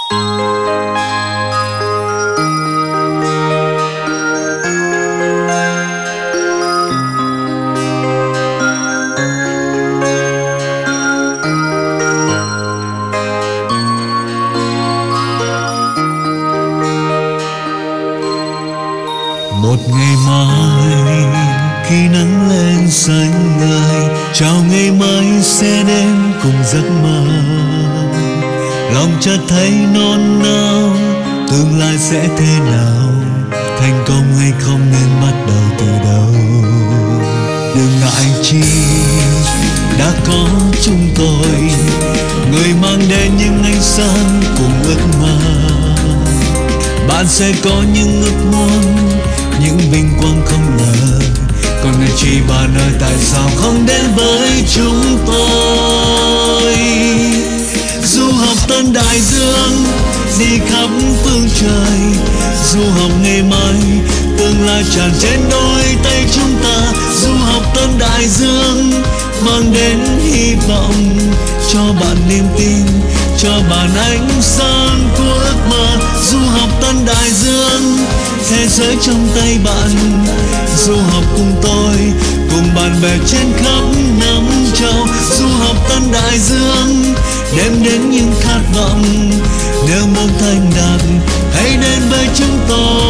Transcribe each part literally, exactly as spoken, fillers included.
Một ngày mai khi nắng lên xanh ngời, chào ngày mới sẽ đến cùng giấc mơ. Lòng chợt thấy non nao, tương lai sẽ thế nào, thành công hay không nên bắt đầu từ đâu. Đừng ngại chi đã có chúng tôi, người mang đến những ánh sáng cùng ước mơ. Bạn sẽ có những ước muốn, những vinh quang không ngờ. Còn người chỉ bạn ơi, tại sao không đến với chúng tôi? Du học tân đại dương, đi khắp phương trời. Du học ngày mai, tương lai tràn trên đôi tay chúng ta. Du học tân đại dương, mang đến hy vọng, cho bạn niềm tin, cho bạn ánh sáng của ước mơ. Du học tân đại dương, thế giới trong tay bạn. Du học cùng tôi, cùng bạn bè trên khắp năm châu. Du học tân đại dương, đem đến những khát vọng. Nếu muốn thành đạt, hãy đến với chúng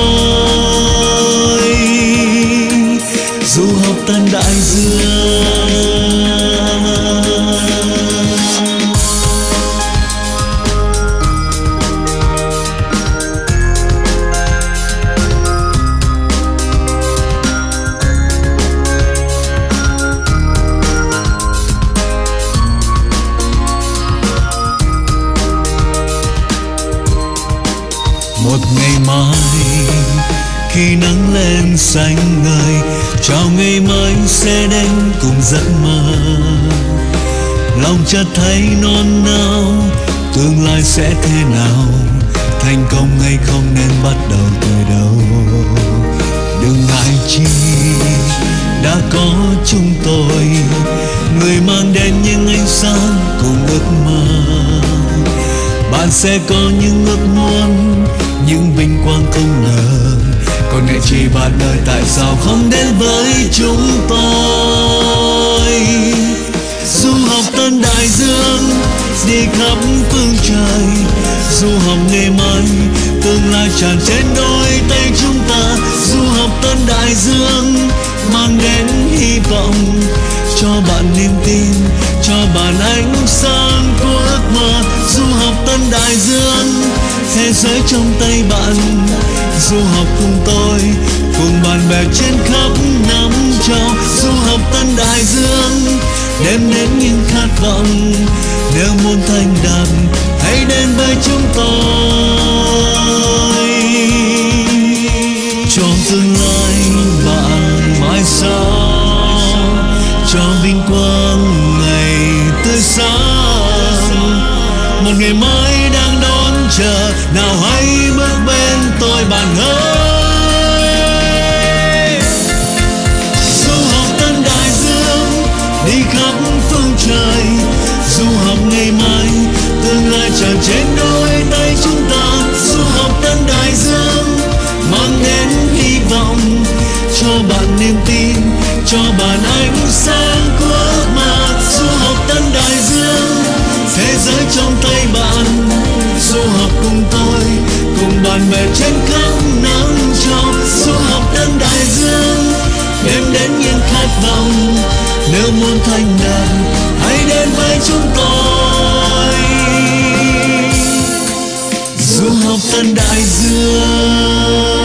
tôi. Du học tân đại dương. Một ngày mai khi nắng lên xanh ngời, chào ngày mới sẽ đến cùng giấc mơ. Lòng chợt thấy non nao, tương lai sẽ thế nào, thành công hay không nên bắt đầu từ đâu. Đừng ngại chi đã có chúng tôi, người mang đến những ánh sáng cùng ước mơ. Bạn sẽ có những ước muốn, những vinh quang không ngờ. Còn nghệ chỉ bạn ơi, tại sao không đến với chúng tôi? Du học tân đại dương, đi khắp phương trời. Du học ngày mai, tương lai tràn trên đôi tay chúng ta. Du học tân đại dương, mang đến hy vọng, cho bạn niềm tin, cho bạn ánh sáng của ước mơ. Du học tân đại dương, thế giới trong tay bạn. Du học cùng tôi, cùng bạn bè trên khắp năm châu. Du học tân đại dương, đem đến những khát vọng. Nếu muốn thành đạt, hãy đến với chúng tôi. Cho tương lai bạn mãi sau, cho vinh quang ngày tươi sáng. Một ngày mai đang đón chờ, nào hãy bước bên tôi bạn ơi. Du học tân đại dương, đi khắp phương trời. Du học ngày mai, tương lai tràn trên đôi tay chúng ta. Du học tân đại dương, mang đến hy vọng, cho bạn niềm tin, cho bạn ánh sáng của ước mơ. Du học tân đại dương, thế giới trong tay bạn. Du học cùng tôi, cùng bạn bè trên khắp năm châu. Du học tân đại dương, đem đến những khát vọng. Nếu muốn thành đạt, hãy đến với chúng tôi. Du học tân đại dương.